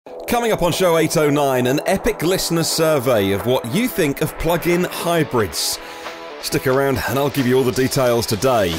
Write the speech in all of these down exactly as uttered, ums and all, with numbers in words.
Coming up on show eight oh nine, an epic listener survey of what you think of plug-in hybrids. Stick around and I'll give you all the details today.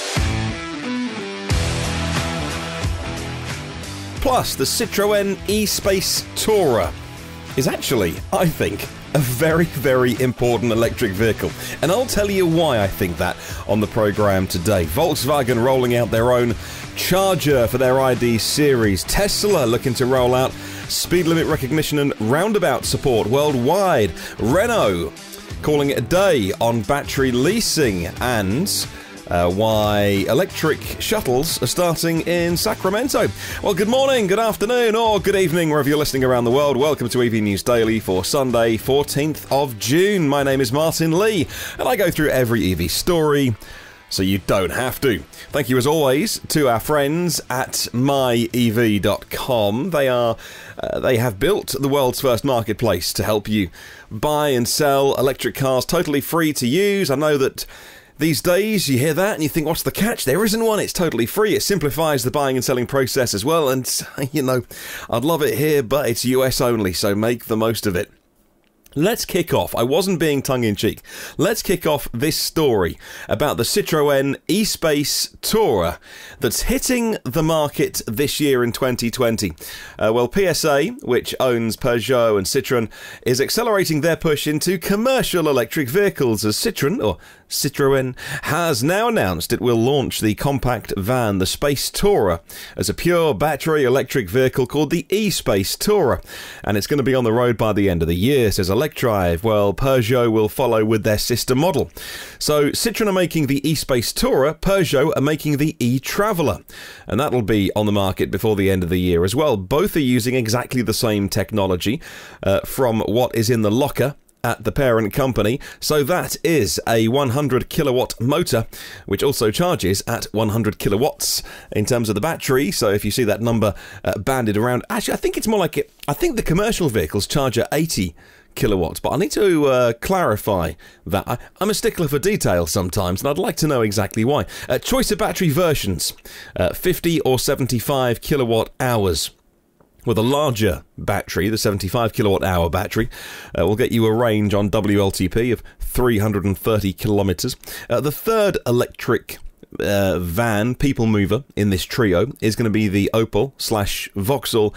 Plus, the Citroën ë-SpaceTourer is actually, I think, a very, very important electric vehicle. And I'll tell you why I think that on the programme today. Volkswagen rolling out their own charger for their I D series. Tesla looking to roll out speed limit recognition and roundabout support worldwide. Renault calling it a day on battery leasing. And Uh, why electric shuttles are starting in Sacramento. Well, good morning, good afternoon, or good evening, wherever you're listening around the world. Welcome to E V News Daily for Sunday, fourteenth of June. My name is Martyn Lee, and I go through every E V story so you don't have to. Thank you, as always, to our friends at my E V dot com. They are, uh, they have built the world's first marketplace to help you buy and sell electric cars totally free to use. I know that these days, you hear that and you think, what's the catch? There isn't one. It's totally free. It simplifies the buying and selling process as well. And, you know, I'd love it here, but it's U S only, so make the most of it. Let's kick off. I wasn't being tongue-in-cheek. Let's kick off this story about the Citroën ë-SpaceTourer that's hitting the market this year in twenty twenty. Uh, well, P S A, which owns Peugeot and Citroën, is accelerating their push into commercial electric vehicles as Citroën, or Citroën, has now announced it will launch the compact van, the SpaceTourer, as a pure battery electric vehicle called the ë-SpaceTourer. And it's going to be on the road by the end of the year, says electrive. Well, Peugeot will follow with their sister model. So Citroën are making the ë-SpaceTourer, Peugeot are making the e-Traveller. And that'll be on the market before the end of the year as well. Both are using exactly the same technology uh, from what is in the locker at the parent company. So that is a one hundred kilowatt motor, which also charges at one hundred kilowatts in terms of the battery. So if you see that number uh, banded around, actually I think it's more like it, I think the commercial vehicles charge at eighty kilowatts, but I need to uh, clarify that. I, I'm a stickler for detail sometimes, and I'd like to know exactly why. Uh, choice of battery versions, uh, fifty or seventy-five kilowatt hours. With a larger battery, the seventy-five kilowatt hour battery, uh, will get you a range on W L T P of three hundred thirty kilometres. Uh, the third electric uh, van, people mover in this trio, is going to be the Opel slash Vauxhall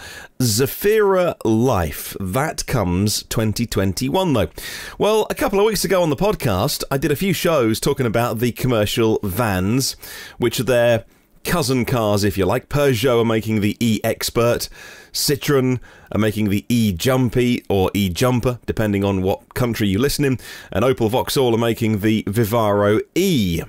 Zafira Life. That comes twenty twenty-one though. Well, a couple of weeks ago on the podcast, I did a few shows talking about the commercial vans, which are their cousin cars, if you like. Peugeot are making the e-Expert. Citroën are making the e-Jumpy or e-Jumper, depending on what country you listen in. And Opel Vauxhall are making the Vivaro-e.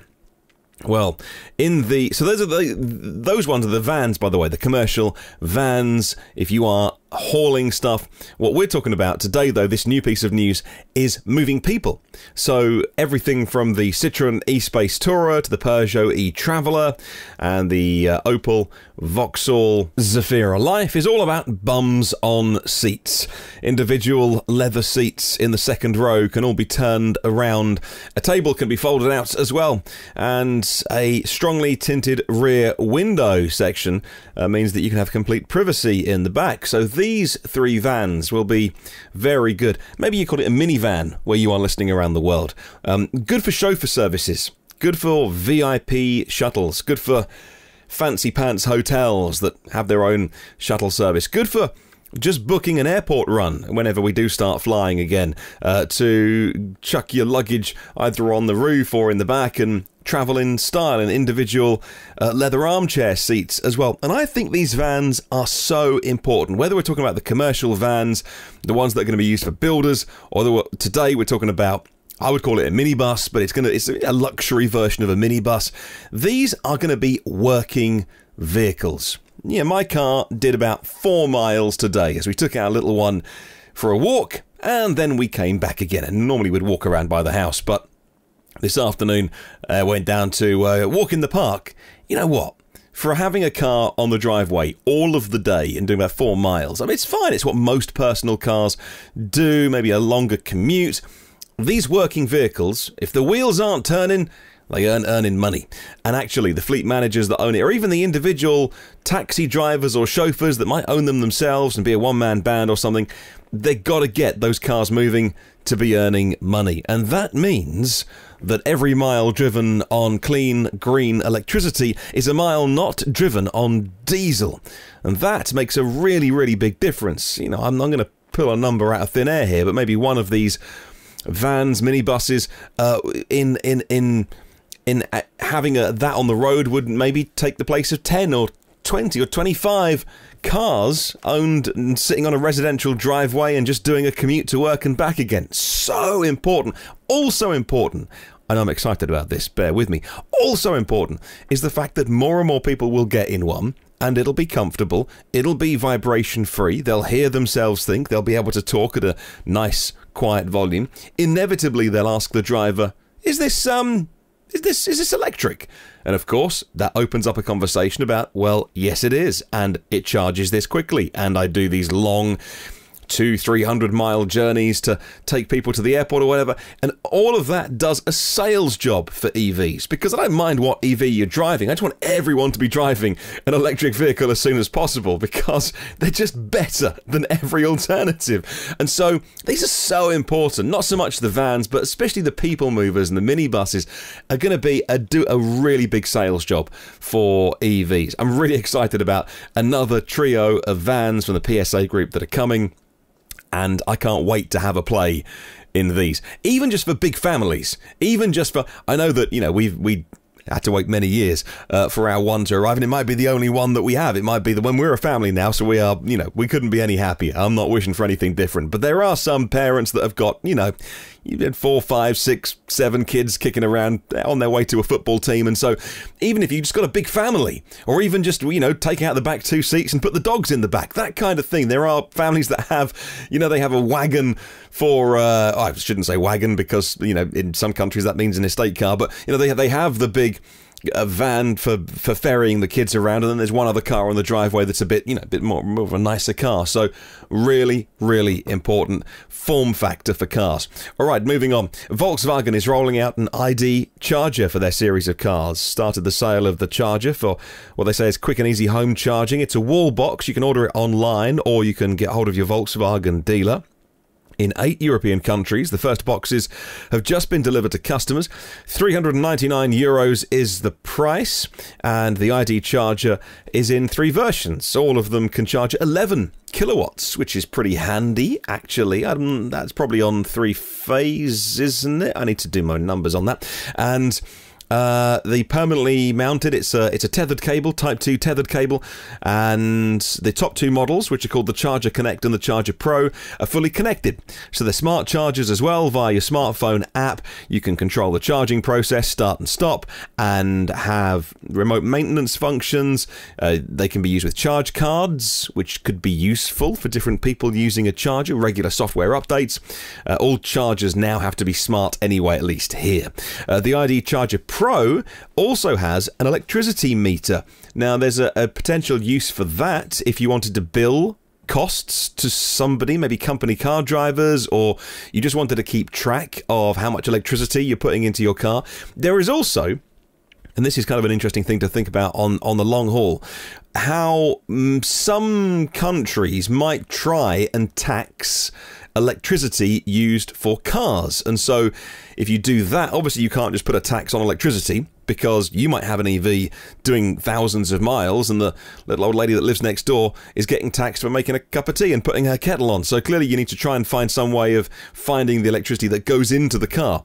Well, in the... So those are the... Those ones are the vans, by the way. The commercial vans, if you are hauling stuff. What we're talking about today, though, this new piece of news, is moving people. So everything from the Citroën ë-SpaceTourer to the Peugeot e-Traveller and the uh, Opel Vauxhall Zafira Life is all about bums on seats. Individual leather seats in the second row can all be turned around. A table can be folded out as well. And a strongly tinted rear window section uh, means that you can have complete privacy in the back. So these three vans will be very good. Maybe you call it a minivan where you are listening around the world. Um, good for chauffeur services. Good for V I P shuttles. Good for fancy pants hotels that have their own shuttle service. Good for just booking an airport run whenever we do start flying again, uh, to chuck your luggage either on the roof or in the back and travel in style in individual uh, leather armchair seats as well. And I think these vans are so important, whether we're talking about the commercial vans, the ones that are going to be used for builders, or the, today we're talking about, I would call it a minibus, but it's going to it's a luxury version of a minibus. These are going to be working vehicles. Yeah, my car did about four miles today as we took our little one for a walk, and then we came back again. And normally we'd walk around by the house, but this afternoon I uh, went down to uh, walk in the park. You know what? For having a car on the driveway all of the day and doing about four miles, I mean, it's fine. It's what most personal cars do, maybe a longer commute. These working vehicles, if the wheels aren't turning, They earn earning money. And actually, the fleet managers that own it, or even the individual taxi drivers or chauffeurs that might own them themselves and be a one-man band or something, they've got to get those cars moving to be earning money. And that means that every mile driven on clean, green electricity is a mile not driven on diesel. And that makes a really, really big difference. You know, I'm not going to pull a number out of thin air here, but maybe one of these vans, minibuses, uh, in in in in uh, having a, that on the road would maybe take the place of ten or twenty or twenty-five cars owned and sitting on a residential driveway and just doing a commute to work and back again. So important. Also important, and I'm excited about this, bear with me, also important is the fact that more and more people will get in one, and it'll be comfortable, it'll be vibration free, they'll hear themselves think, they'll be able to talk at a nice quiet volume. Inevitably they'll ask the driver, is this um is this is this electric? And of course that opens up a conversation about, well, yes it is, and it charges this quickly, and I do these long two, three hundred mile journeys to take people to the airport or whatever, and all of that does a sales job for E Vs, because I don't mind what E V you're driving. I just want everyone to be driving an electric vehicle as soon as possible, because they're just better than every alternative. And so these are so important. Not so much the vans, but especially the people movers and the minibuses are going to be a do a really big sales job for E Vs. I'm really excited about another trio of vans from the P S A group that are coming, and I can't wait to have a play in these. Even just for big families. Even just for... I know that, you know, we've we had to wait many years uh, for our one to arrive, and it might be the only one that we have. It might be the when we're a family now, so we are, you know, we couldn't be any happier. I'm not wishing for anything different. But there are some parents that have got, you know, you've had four, five, six, seven kids kicking around on their way to a football team. And so even if you just got a big family, or even just, you know, take out the back two seats and put the dogs in the back, that kind of thing. There are families that have, you know, they have a wagon for, uh, I shouldn't say wagon because, you know, in some countries that means an estate car, but, you know, they, they have the big a van for for ferrying the kids around, and then there's one other car on the driveway that's a bit, you know, a bit more, more of a nicer car. So really, really important form factor for cars. All right, moving on. Volkswagen is rolling out an I D charger for their series of cars. Started the sale of the charger for what they say is quick and easy home charging. It's a wall box. You can order it online, or you can get hold of your Volkswagen dealer. In eight European countries, the first boxes have just been delivered to customers. three hundred ninety-nine euros is the price, and the I D charger is in three versions. All of them can charge eleven kilowatts, which is pretty handy, actually. Um, that's probably on three phase, isn't it? I need to do my numbers on that. And Uh, the permanently mounted, it's a, it's a tethered cable, type two tethered cable, and the top two models, which are called the Charger Connect and the Charger Pro, are fully connected. So they're smart chargers as well. Via your smartphone app, you can control the charging process, start and stop, and have remote maintenance functions. Uh, they can be used with charge cards, which could be useful for different people using a charger, regular software updates. Uh, all chargers now have to be smart anyway, at least here. Uh, the I D Charger Pro also has an electricity meter. Now, there's a, a potential use for that if you wanted to bill costs to somebody, maybe company car drivers, or you just wanted to keep track of how much electricity you're putting into your car. There is also, and this is kind of an interesting thing to think about on, on the long haul, how mm, some countries might try and tax electricity used for cars. And so if you do that, obviously you can't just put a tax on electricity, because you might have an E V doing thousands of miles and the little old lady that lives next door is getting taxed for making a cup of tea and putting her kettle on. So clearly you need to try and find some way of finding the electricity that goes into the car.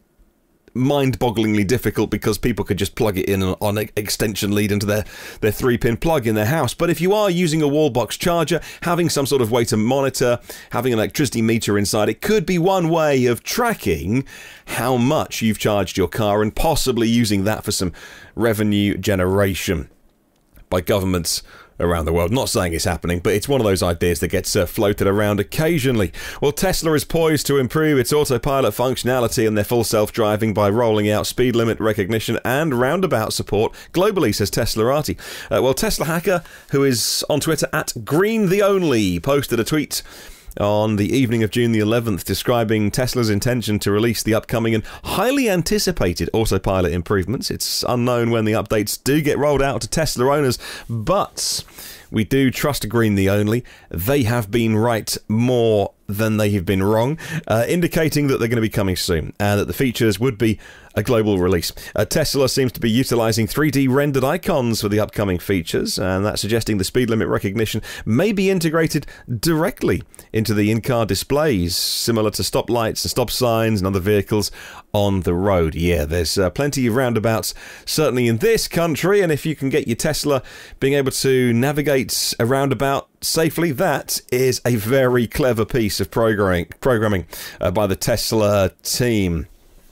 Mind-bogglingly difficult, because people could just plug it in on an extension lead into their, their three-pin plug in their house. But if you are using a wall box charger, having some sort of way to monitor, having an electricity meter inside, it could be one way of tracking how much you've charged your car and possibly using that for some revenue generation by governments around the world. Not saying it's happening, but it's one of those ideas that gets uh, floated around occasionally. Well, Tesla is poised to improve its autopilot functionality and their full self-driving by rolling out speed limit recognition and roundabout support globally, says Teslarati. Uh, well, Tesla hacker, who is on Twitter at Green the Only, posted a tweet on the evening of June the eleventh, describing Tesla's intention to release the upcoming and highly anticipated autopilot improvements. It's unknown when the updates do get rolled out to Tesla owners, but we do trust Green the Only. They have been right more than they have been wrong, uh, indicating that they're going to be coming soon and that the features would be a global release. Uh, Tesla seems to be utilizing three D rendered icons for the upcoming features, and that's suggesting the speed limit recognition may be integrated directly into the in-car displays, similar to stoplights and stop signs and other vehicles on the road. Yeah, there's uh, plenty of roundabouts, certainly in this country, and if you can get your Tesla being able to navigate a roundabout safely, that is a very clever piece of programming, programming uh, by the Tesla team.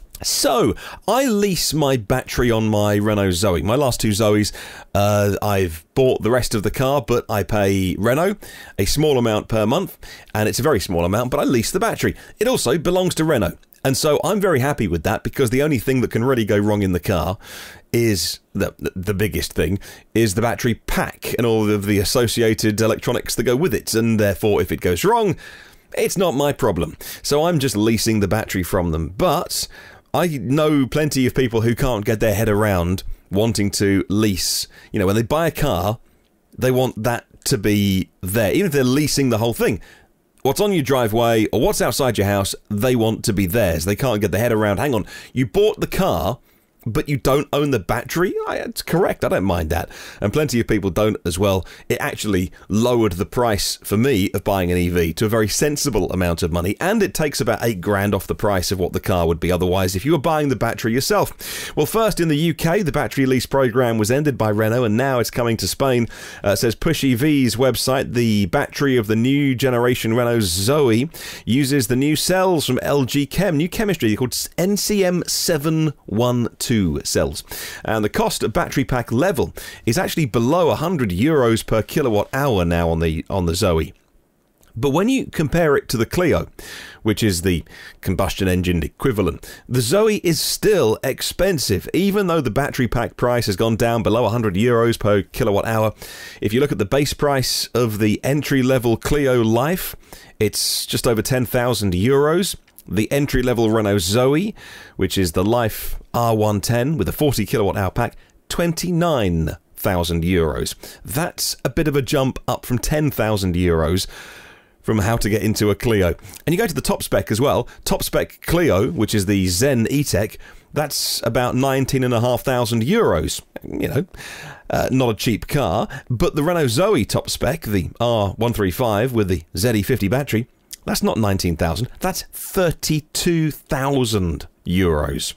So, I lease my battery on my Renault Zoe. My last two Zoes, uh, I've bought the rest of the car, but I pay Renault a small amount per month, and it's a very small amount, but I lease the battery. It also belongs to Renault. And so I'm very happy with that, because the only thing that can really go wrong in the car is, the, the biggest thing, is the battery pack and all of the associated electronics that go with it. And therefore, if it goes wrong, it's not my problem. So I'm just leasing the battery from them. But I know plenty of people who can't get their head around wanting to lease. You know, when they buy a car, they want that to be there, even if they're leasing the whole thing. What's on your driveway or what's outside your house, they want to be theirs. They can't get their head around, hang on, you bought the car, but you don't own the battery? It's correct, I don't mind that. And plenty of people don't as well. It actually lowered the price for me of buying an E V to a very sensible amount of money, and it takes about eight grand off the price of what the car would be otherwise if you were buying the battery yourself. Well, first in the U K, the battery lease program was ended by Renault, and now it's coming to Spain. Uh, says Push E V's website, the battery of the new generation Renault Zoe uses the new cells from L G Chem, new chemistry called N C M seven one two cells, and the cost at battery pack level is actually below one hundred euros per kilowatt hour now on the on the Zoe. But when you compare it to the Clio, which is the combustion engine equivalent, the Zoe is still expensive, even though the battery pack price has gone down below one hundred euros per kilowatt hour. If you look at the base price of the entry-level Clio Life, it's just over ten thousand euros. The entry-level Renault Zoe, which is the Life R one ten with a forty kilowatt hour pack, twenty-nine thousand euros. That's a bit of a jump up from ten thousand euros from how to get into a Clio. And you go to the top spec as well. Top spec Clio, which is the Zen E-Tech, that's about nineteen and a half thousand euros. You know, uh, not a cheap car. But the Renault Zoe top spec, the R one thirty-five with the Z E fifty battery, that's not nineteen thousand, that's thirty-two thousand euros.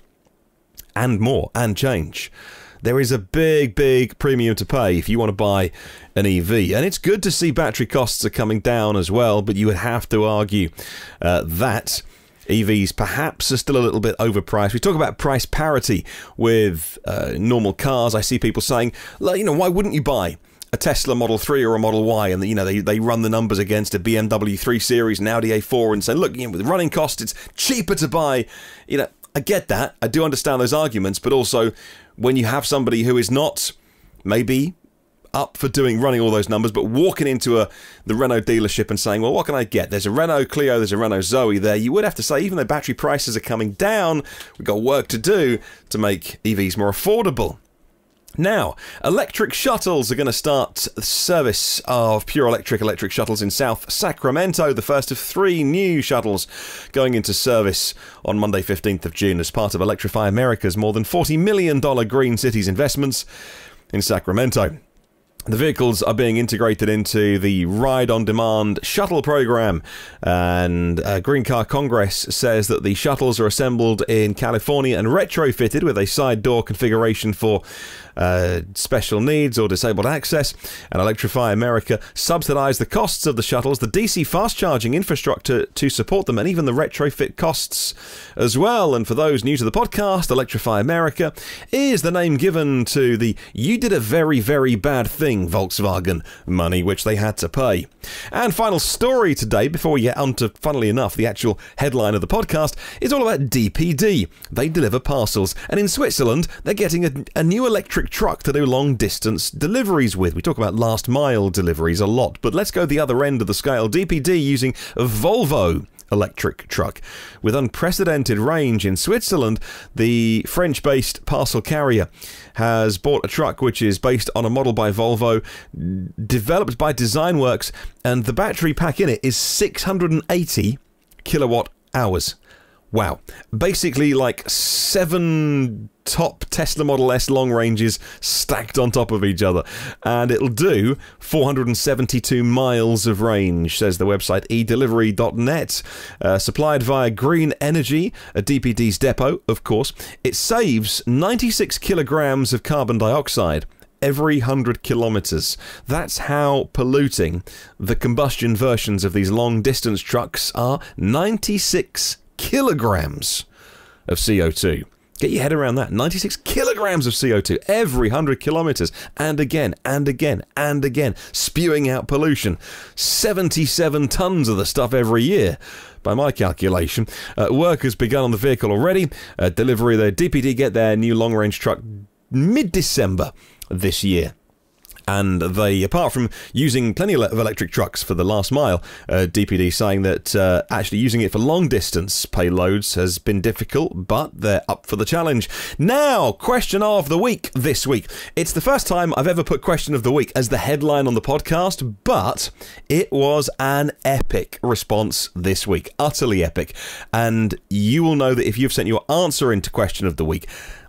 And more, and change. There is a big, big premium to pay if you want to buy an E V. And it's good to see battery costs are coming down as well, but you would have to argue uh, that E Vs perhaps are still a little bit overpriced. We talk about price parity with uh, normal cars. I see people saying, you know, why wouldn't you buy a Tesla Model three or a Model Y, and you know they, they run the numbers against a B M W three Series and Audi A four and say, look, you know, with running costs, it's cheaper to buy. You know, I get that. I do understand those arguments, but also when you have somebody who is not maybe up for doing running all those numbers, but walking into a the Renault dealership and saying, well, what can I get? There's a Renault Clio, there's a Renault Zoe there. You would have to say, even though battery prices are coming down, we've got work to do to make E Vs more affordable. Now, electric shuttles are going to start service of pure electric electric shuttles in South Sacramento, the first of three new shuttles going into service on Monday fifteenth of June as part of Electrify America's more than forty million dollars Green Cities investments in Sacramento. The vehicles are being integrated into the Ride-on-Demand shuttle program, and uh, Green Car Congress says that the shuttles are assembled in California and retrofitted with a side door configuration for uh, special needs or disabled access, and Electrify America subsidised the costs of the shuttles, the D C fast charging infrastructure to support them, and even the retrofit costs as well. And for those new to the podcast, Electrify America is the name given to the "you did a very, very bad thing" saving Volkswagen money, which they had to pay. And final story today, before we get on to, funnily enough, the actual headline of the podcast, is all about D P D. They deliver parcels, and in Switzerland, they're getting a, a new electric truck to do long-distance deliveries with. We talk about last-mile deliveries a lot, but let's go the other end of the scale. D P D using a Volvo electric truck. With unprecedented range in Switzerland, the French-based parcel carrier has bought a truck which is based on a model by Volvo, developed by Designworks, and the battery pack in it is six hundred eighty kilowatt hours. Wow. Basically like seven top Tesla Model S long ranges stacked on top of each other. And it'll do four hundred seventy-two miles of range, says the website e delivery dot net. Uh, supplied via Green Energy, a D P D's depot, of course. It saves ninety-six kilograms of carbon dioxide every one hundred kilometres. That's how polluting the combustion versions of these long-distance trucks are. ninety-six kilograms of C O two. Get your head around that. ninety-six kilograms of C O two every one hundred kilometres. And again, and again, and again. Spewing out pollution. seventy-seven tonnes of the stuff every year. By my calculation. Uh, work has begun on the vehicle already. Uh, delivery, the D P D get their new long-range truck mid-December this year. And they, apart from using plenty of electric trucks for the last mile, uh, D P D saying that uh, actually using it for long distance payloads has been difficult, but they're up for the challenge. Now, question of the week this week. It's the first time I've ever put question of the week as the headline on the podcast, but it was an epic response this week. Utterly epic. And you will know that if you've sent your answer into question of the week,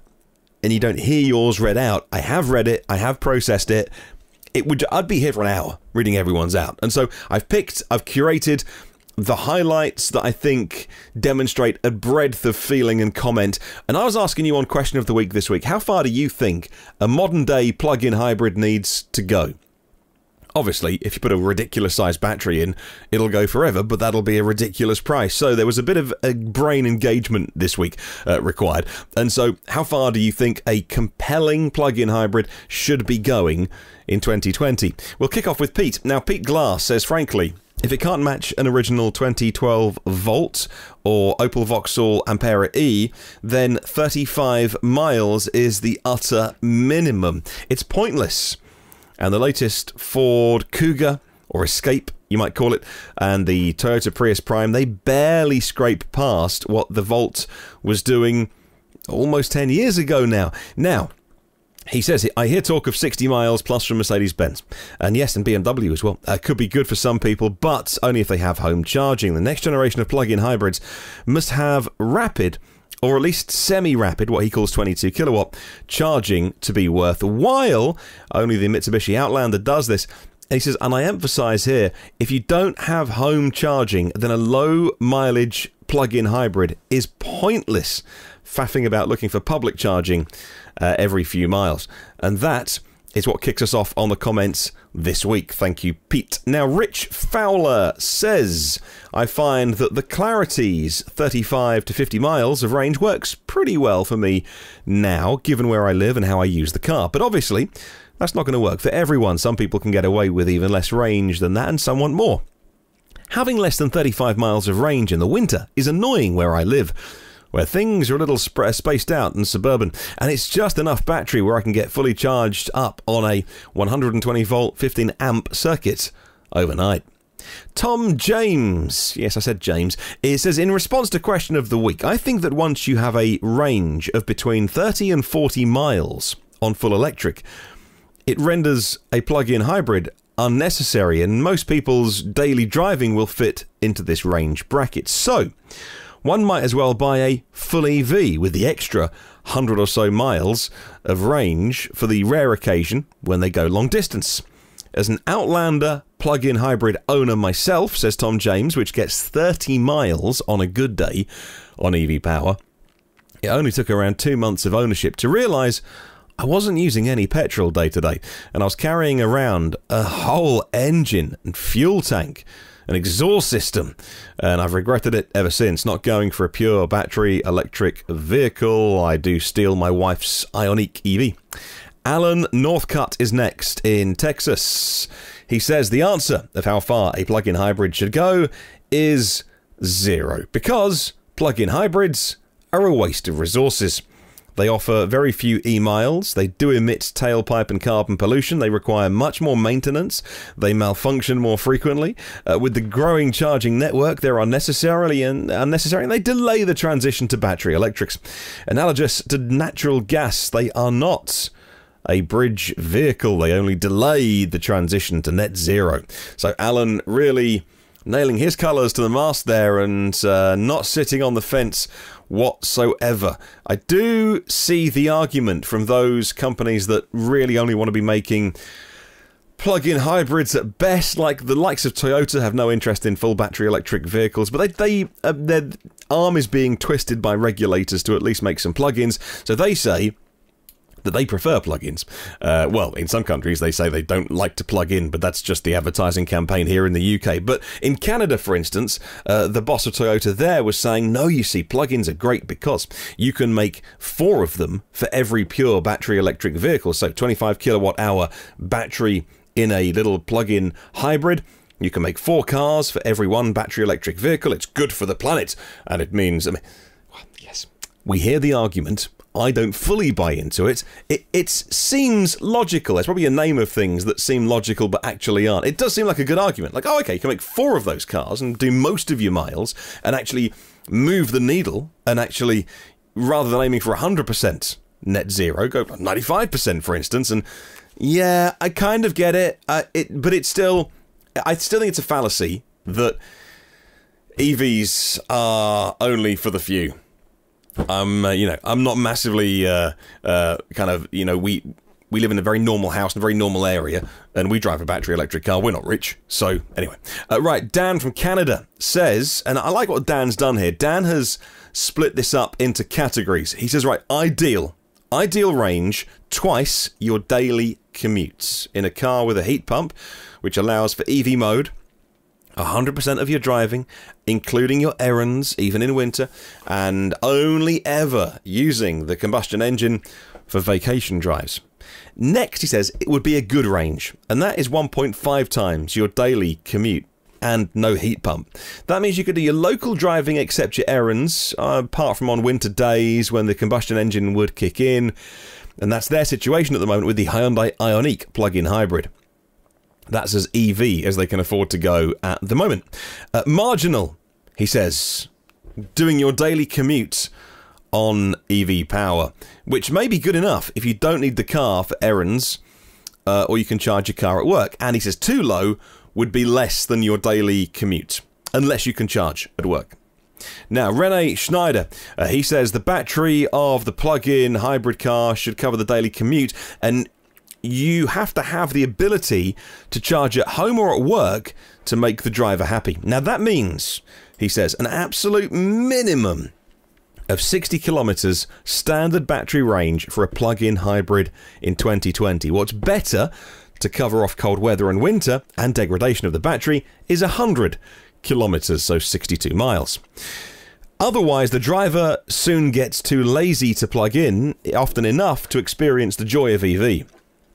and you don't hear yours read out, I have read it, I have processed it. It would, I'd be here for an hour reading everyone's out. And so I've picked, I've curated the highlights that I think demonstrate a breadth of feeling and comment. And I was asking you on question of the week this week, how far do you think a modern day plug-in hybrid needs to go? Obviously, if you put a ridiculous-sized battery in, it'll go forever, but that'll be a ridiculous price. So there was a bit of a brain engagement this week uh, required. And so how far do you think a compelling plug-in hybrid should be going in twenty twenty? We'll kick off with Pete. Now, Pete Glass says, frankly, if it can't match an original twenty twelve Volt or Opel Vauxhall Ampera E, then thirty-five miles is the utter minimum. It's pointless. And the latest Ford Kuga, or Escape, you might call it, and the Toyota Prius Prime, they barely scrape past what the Volt was doing almost ten years ago now. Now, he says, I hear talk of sixty miles plus from Mercedes-Benz. And yes, and B M W as well. Uh, could be good for some people, but only if they have home charging. The next generation of plug-in hybrids must have rapid, or at least semi-rapid, what he calls twenty-two kilowatt, charging to be worthwhile. Only the Mitsubishi Outlander does this. And he says, and I emphasise here, if you don't have home charging, then a low-mileage plug-in hybrid is pointless, faffing about looking for public charging uh, every few miles. And that is what kicks us off on the comments this week. Thank you, Pete. Now, Rich Fowler says, I find that the Clarity's thirty-five to fifty miles of range works pretty well for me now, given where I live and how I use the car. But obviously, that's not going to work for everyone. Some people can get away with even less range than that, and some want more. Having less than thirty-five miles of range in the winter is annoying where I live, where things are a little sp spaced out and suburban, and it's just enough battery where I can get fully charged up on a one hundred twenty volt, fifteen amp circuit overnight. Tom James, yes, I said James, it says, in response to question of the week, I think that once you have a range of between thirty and forty miles on full electric, it renders a plug-in hybrid unnecessary, and most people's daily driving will fit into this range bracket. So, one might as well buy a full E V with the extra one hundred or so miles of range for the rare occasion when they go long distance. As an Outlander plug-in hybrid owner myself, says Tom James, which gets thirty miles on a good day on E V power, it only took around two months of ownership to realise I wasn't using any petrol day to day, and I was carrying around a whole engine and fuel tank, an exhaust system, and I've regretted it ever since, not going for a pure battery electric vehicle. I do steal my wife's Ioniq E V. Alan Northcutt is next in Texas. He says the answer of how far a plug-in hybrid should go is zero, because plug-in hybrids are a waste of resources. They offer very few e-miles, they do emit tailpipe and carbon pollution, they require much more maintenance, they malfunction more frequently. Uh, with the growing charging network, they're unnecessarily and unnecessary, and they delay the transition to battery electrics. Analogous to natural gas, they are not a bridge vehicle, they only delay the transition to net zero. So Alan really nailing his colours to the mast there, and uh, not sitting on the fence whatsoever. I do see the argument from those companies that really only want to be making plug-in hybrids at best, like the likes of Toyota have no interest in full battery electric vehicles, but they, they uh, their arm is being twisted by regulators to at least make some plug-ins, so they say that they prefer plug-ins. Uh, well, in some countries they say they don't like to plug in, but that's just the advertising campaign here in the U K. But in Canada, for instance, uh, the boss of Toyota there was saying, no, you see, plug-ins are great because you can make four of them for every pure battery electric vehicle. So twenty-five kilowatt hour battery in a little plug-in hybrid. You can make four cars for every one battery electric vehicle. It's good for the planet. And it means, I mean, well, yes, we hear the argument. I don't fully buy into it. It it seems logical. There's probably a name of things that seem logical but actually aren't. It does seem like a good argument. Like, oh, okay, you can make four of those cars and do most of your miles and actually move the needle and actually, rather than aiming for one hundred percent net zero, go ninety-five percent, for instance. And yeah, I kind of get it. Uh, it but it's still, I still think it's a fallacy that E Vs are only for the few. I'm, uh, you know, I'm not massively, uh, uh, kind of, you know, we we live in a very normal house in a very normal area, and we drive a battery electric car. We're not rich, so anyway. Uh, right, Dan from Canada says, and I like what Dan's done here. Dan has split this up into categories. He says, right, ideal, ideal range, twice your daily commutes in a car with a heat pump, which allows for E V mode. one hundred percent of your driving, including your errands, even in winter, and only ever using the combustion engine for vacation drives. Next, he says, it would be a good range, and that is one point five times your daily commute and no heat pump. That means you could do your local driving except your errands, uh, apart from on winter days when the combustion engine would kick in, and that's their situation at the moment with the Hyundai Ioniq plug-in hybrid. That's as E V as they can afford to go at the moment. Uh, marginal, he says, doing your daily commute on E V power, which may be good enough if you don't need the car for errands, uh, or you can charge your car at work. And he says too low would be less than your daily commute, unless you can charge at work. Now, Rene Schneider, uh, he says the battery of the plug-in hybrid car should cover the daily commute, and you have to have the ability to charge at home or at work to make the driver happy. Now that means, he says, an absolute minimum of sixty kilometres standard battery range for a plug-in hybrid in twenty twenty. What's better to cover off cold weather and winter and degradation of the battery is one hundred kilometres, so sixty-two miles. Otherwise, the driver soon gets too lazy to plug in, often enough to experience the joy of E V.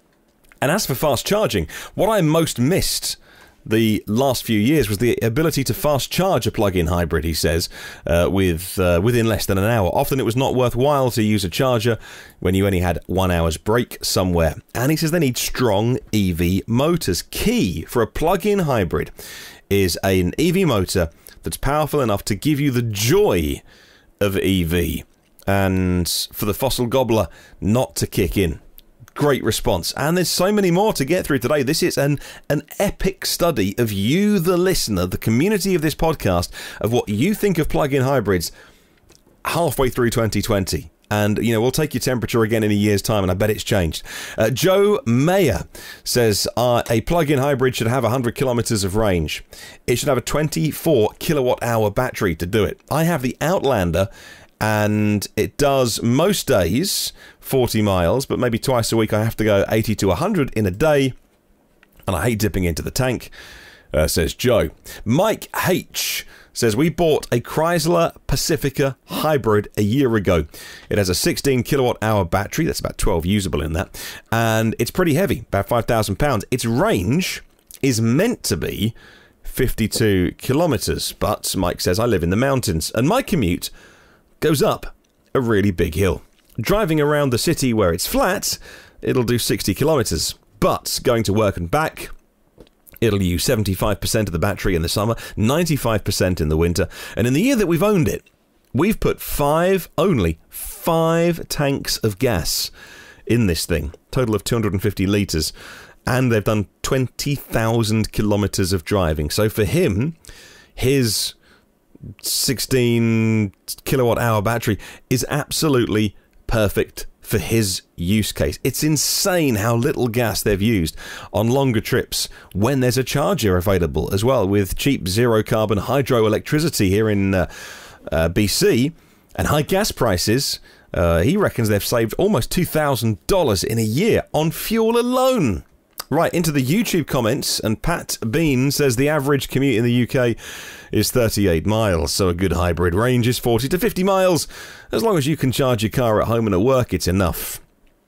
And as for fast charging, what I most missed the last few years was the ability to fast charge a plug-in hybrid, he says, uh, with uh, within less than an hour. Often it was not worthwhile to use a charger when you only had one hour's break somewhere. And he says they need strong E V motors. Key for a plug-in hybrid is an E V motor that's powerful enough to give you the joy of E V, and for the fossil gobbler not to kick in. Great response. And there's so many more to get through today. This is an an epic study of you, the listener, the community of this podcast, of what you think of plug-in hybrids halfway through twenty twenty. And, you know, we'll take your temperature again in a year's time, and I bet it's changed. Uh, Joe Mayer says uh, a plug-in hybrid should have one hundred kilometres of range. It should have a twenty-four kilowatt hour battery to do it. I have the Outlander, and it does most days forty miles, but maybe twice a week I have to go eighty to one hundred in a day, and I hate dipping into the tank. uh, says Joe. Mike H says, we bought a Chrysler Pacifica Hybrid a year ago. It has a sixteen kilowatt hour battery, that's about twelve usable in that, and it's pretty heavy, about five thousand pounds. Its range is meant to be fifty-two kilometres, but Mike says, I live in the mountains, and my commute goes up a really big hill. Driving around the city where it's flat, it'll do sixty kilometres, but going to work and back, it'll use seventy-five percent of the battery in the summer, ninety-five percent in the winter, and in the year that we've owned it, we've put five, only five tanks of gas in this thing, total of two hundred fifty litres, and they've done twenty thousand kilometres of driving. So for him, his sixteen kilowatt hour battery is absolutely perfect for his use case. It's insane how little gas they've used on longer trips when there's a charger available as well, with cheap zero carbon hydroelectricity here in uh, uh, B C and high gas prices. Uh, he reckons they've saved almost two thousand dollars in a year on fuel alone. Right, into the YouTube comments, and Pat Bean says the average commute in the U K is thirty-eight miles, so a good hybrid range is forty to fifty miles. As long as you can charge your car at home and at work, it's enough.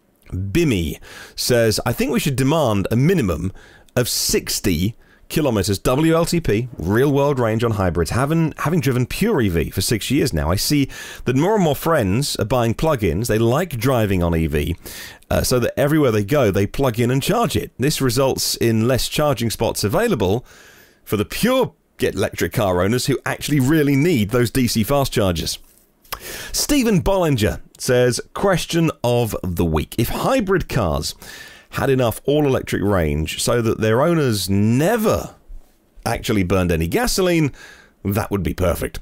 Bimmy says, I think we should demand a minimum of sixty kilometres W L T P, real world range on hybrids. Having, having driven pure E V for six years now, I see that more and more friends are buying plug-ins. They like driving on E V, uh, so that everywhere they go, they plug in and charge it. This results in less charging spots available for the pure get electric car owners who actually really need those D C fast chargers. Stephen Bollinger says, question of the week. If hybrid cars had enough all-electric range so that their owners never actually burned any gasoline, that would be perfect.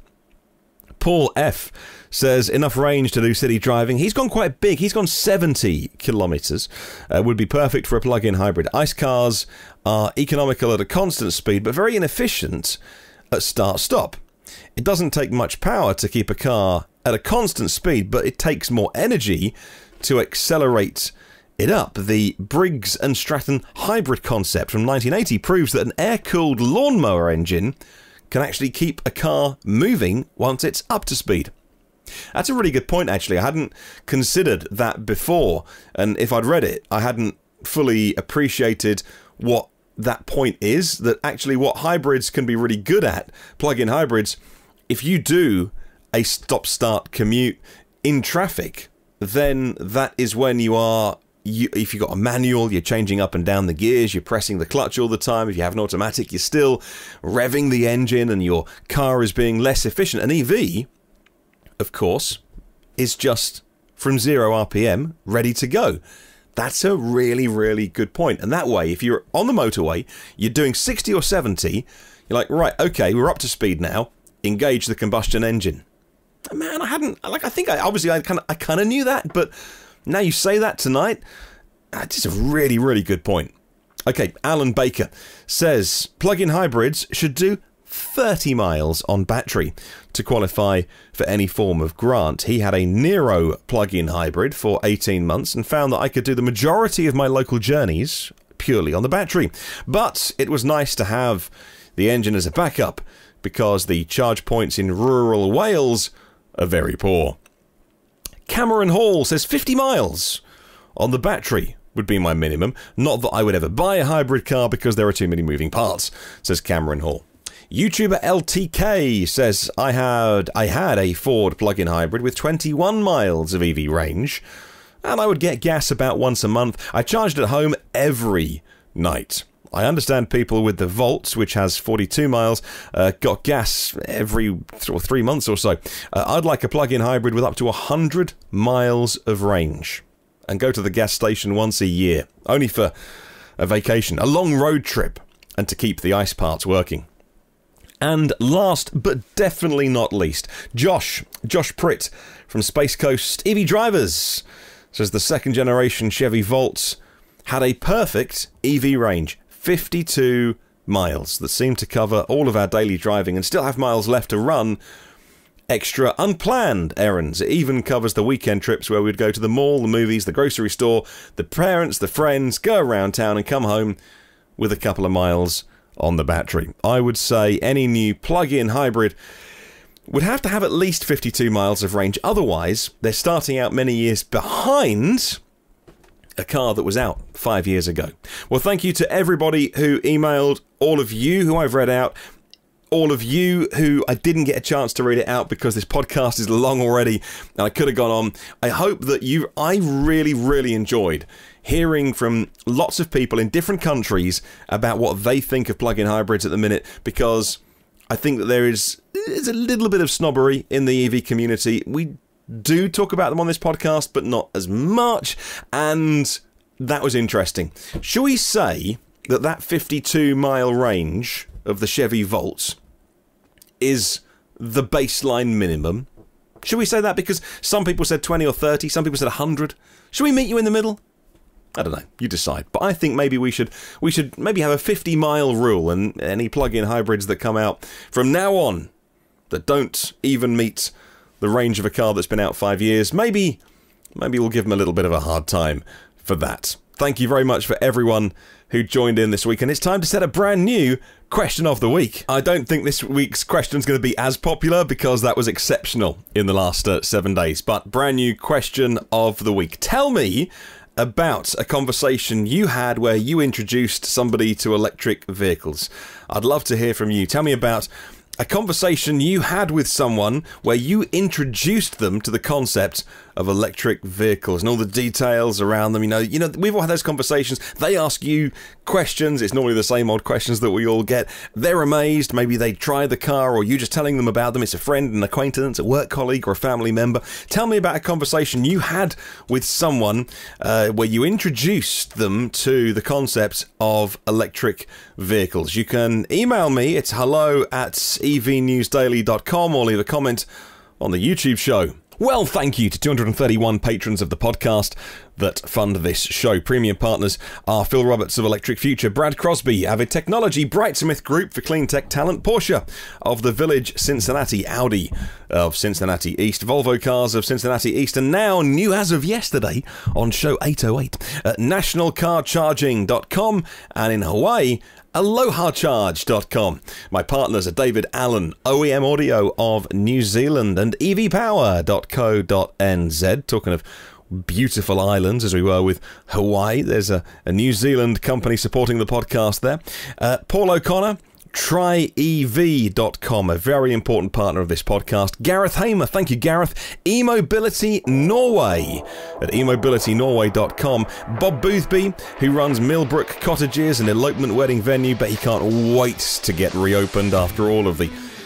Paul F says, enough range to do city driving. He's gone quite big. He's gone seventy kilometres. Uh, would be perfect for a plug-in hybrid. ICE cars are economical at a constant speed, but very inefficient at start-stop. It doesn't take much power to keep a car at a constant speed, but it takes more energy to accelerate it up. The Briggs and Stratton hybrid concept from nineteen eighty proves that an air-cooled lawnmower engine can actually keep a car moving once it's up to speed. That's a really good point, actually. I hadn't considered that before, and if I'd read it, I hadn't fully appreciated what that point is, that actually what hybrids can be really good at, plug-in hybrids, if you do a stop-start commute in traffic, then that is when you are, you, if you've got a manual, you're changing up and down the gears, you're pressing the clutch all the time. If you have an automatic, you're still revving the engine and your car is being less efficient. An E V, of course, is just from zero R P M, ready to go. That's a really, really good point. And that way, if you're on the motorway, you're doing sixty or seventy, you're like, right, okay, we're up to speed now, engage the combustion engine. Man, I hadn't, like, I think I, obviously I kind of I kind of knew that, but now you say that tonight, it's a really, really good point. Okay, Alan Baker says plug-in hybrids should do thirty miles on battery to qualify for any form of grant. He had a Nero plug-in hybrid for eighteen months and found that I could do the majority of my local journeys purely on the battery. But it was nice to have the engine as a backup because the charge points in rural Wales are very poor. Cameron Hall says fifty miles on the battery would be my minimum. Not that I would ever buy a hybrid car because there are too many moving parts, says Cameron Hall. YouTuber L T K says, I had I had a Ford plug-in hybrid with twenty-one miles of E V range, and I would get gas about once a month. I charged at home every night. I understand people with the Volt, which has forty-two miles, uh, got gas every th three months or so. Uh, I'd like a plug-in hybrid with up to one hundred miles of range, and go to the gas station once a year, only for a vacation, a long road trip, and to keep the ICE parts working. And last, but definitely not least, Josh, Josh Pritt from Space Coast E V Drivers says the second generation Chevy Volt had a perfect E V range, fifty-two miles, that seemed to cover all of our daily driving and still have miles left to run extra unplanned errands. It even covers the weekend trips where we'd go to the mall, the movies, the grocery store, the parents, the friends, go around town and come home with a couple of miles on the battery. I would say any new plug-in hybrid would have to have at least fifty-two miles of range. Otherwise, they're starting out many years behind a car that was out five years ago. Well, thank you to everybody who emailed, all of you who I've read out, all of you who I didn't get a chance to read it out because this podcast is long already and I could have gone on. I hope that you, I really, really enjoyed hearing from lots of people in different countries about what they think of plug-in hybrids at the minute, because I think that there is, is a little bit of snobbery in the E V community. We do talk about them on this podcast, but not as much, and that was interesting. Shall we say that that fifty-two mile range of the Chevy Volt is the baseline minimum? Should we say that? Because some people said twenty or thirty, some people said one hundred. Should we meet you in the middle? I don't know, you decide. But I think maybe we should we should maybe have a fifty mile rule, and any plug-in hybrids that come out from now on that don't even meet the range of a car that's been out five years, maybe maybe we'll give them a little bit of a hard time for that. Thank you very much for everyone who joined in this week, and it's time to set a brand new question of the week. I don't think this week's question is going to be as popular because that was exceptional in the last uh, seven days, but brand new question of the week. Tell me about a conversation you had where you introduced somebody to electric vehicles. I'd love to hear from you. Tell me about a conversation you had with someone where you introduced them to the concept of electric vehicles and all the details around them. You know, you know, we've all had those conversations. They ask you questions. It's normally the same old questions that we all get. They're amazed. Maybe they try the car, or you just telling them about them. It's a friend, an acquaintance, a work colleague, or a family member. Tell me about a conversation you had with someone uh, where you introduced them to the concept of electric vehicles. You can email me. It's hello at e v news daily dot com, or leave a comment on the YouTube show. Well, thank you to two hundred thirty-one patrons of the podcast that fund this show. Premium partners are Phil Roberts of Electric Future, Brad Crosby, Avid Technology, Brightsmith Group for Clean Tech Talent, Porsche of the Village Cincinnati, Audi of Cincinnati East, Volvo Cars of Cincinnati East, and now, new as of yesterday, on show eight oh eight, at national car charging dot com, and in Hawaii, aloha charge dot com. My partners are David Allen, O E M Audio of New Zealand, and e v power dot co dot n z. Talking of beautiful islands, as we were with Hawaii, there's a, a New Zealand company supporting the podcast there. Uh, Paul O'Connor, try e v dot com, a very important partner of this podcast. Gareth Hamer, thank you, Gareth. eMobility Norway at e mobility norway dot com. Bob Boothby, who runs Millbrook Cottages, an elopement wedding venue, but he can't wait to get reopened after all of the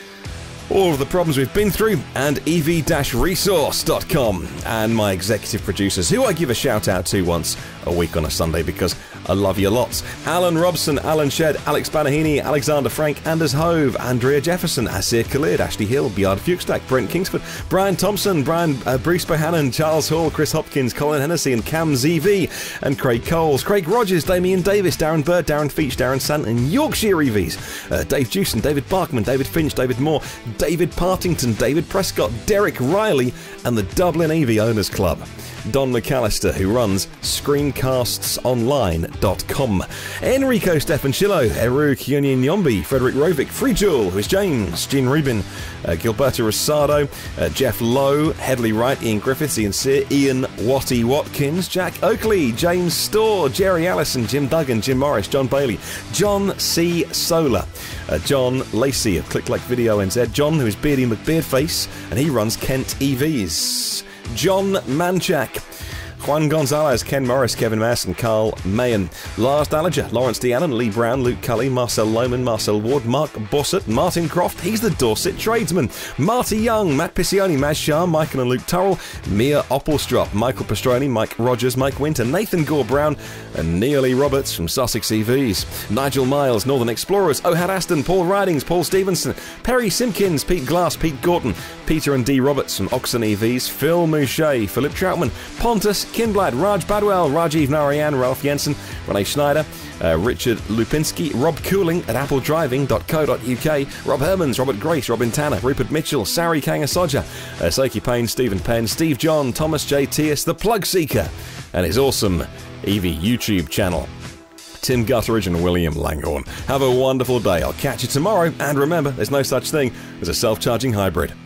all of the problems we've been through, and e v resource dot com, and my executive producers, who I give a shout out to once a week on a Sunday because I love you lots. Alan Robson, Alan Shed, Alex Banahini, Alexander Frank, Anders Hove, Andrea Jefferson, Asir Khalid, Ashley Hill, Bjard Fuchstack, Brent Kingsford, Brian Thompson, Brian uh, Bruce Bohannon, Charles Hall, Chris Hopkins, Colin Hennessy, and Cam Z V, and Craig Coles, Craig Rogers, Damien Davis, Darren Bird, Darren Feach, Darren Sant, and Yorkshire E Vs, uh, Dave Jewson, David Barkman, David Finch, David Moore, David Partington, David Prescott, Derek Riley, and the Dublin E V Owners Club. Don McAllister, who runs screencasts online dot com. Enrico Stefanchillo, Eru Kyunyin Yombi, Frederick Rovic, Free Jewel, who is James, Jean Rubin, uh, Gilberto Rosado, uh, Jeff Lowe, Headley Wright, Ian Griffiths, Ian Sear, Ian Watty Watkins, Jack Oakley, James Storr, Jerry Allison, Jim Duggan, Jim Morris, John Bailey, John C. Solar, uh, John Lacey of Click Like Video N Z, John, who is Beardy McBeardface, and he runs Kent E Vs. John Manchak, Juan Gonzalez, Ken Morris, Kevin Masson, Carl Mayen, Lars Dallager, Lawrence Deannan, Lee Brown, Luke Cully, Marcel Lohman, Marcel Ward, Mark Bossett, Martin Croft, he's the Dorset tradesman, Marty Young, Matt Piccioni, Maz Shah, Michael and Luke Turrell, Mia Oppelstrop, Michael Pastroni, Mike Rogers, Mike Winter, Nathan Gore Brown, and Neil E. Roberts from Sussex E Vs, Nigel Miles, Northern Explorers, Ohad Aston, Paul Ridings, Paul Stevenson, Perry Simpkins, Pete Glass, Pete Gorton, Peter and D. Roberts from Oxon E Vs, Phil Mouchet, Philip Troutman, Pontus, Kinblad, Raj Badwell, Rajiv Narayan, Ralph Jensen, Renee Schneider, uh, Richard Lupinski, Rob Cooling at apple driving dot co dot u k, Rob Hermans, Robert Grace, Robin Tanner, Rupert Mitchell, Sari Kangasoja, uh, Seiki Payne, Stephen Penn, Steve John, Thomas J. Tias, The Plug Seeker, and his awesome E V YouTube channel. Tim Gutteridge and William Langhorne. Have a wonderful day. I'll catch you tomorrow, and remember, there's no such thing as a self-charging hybrid.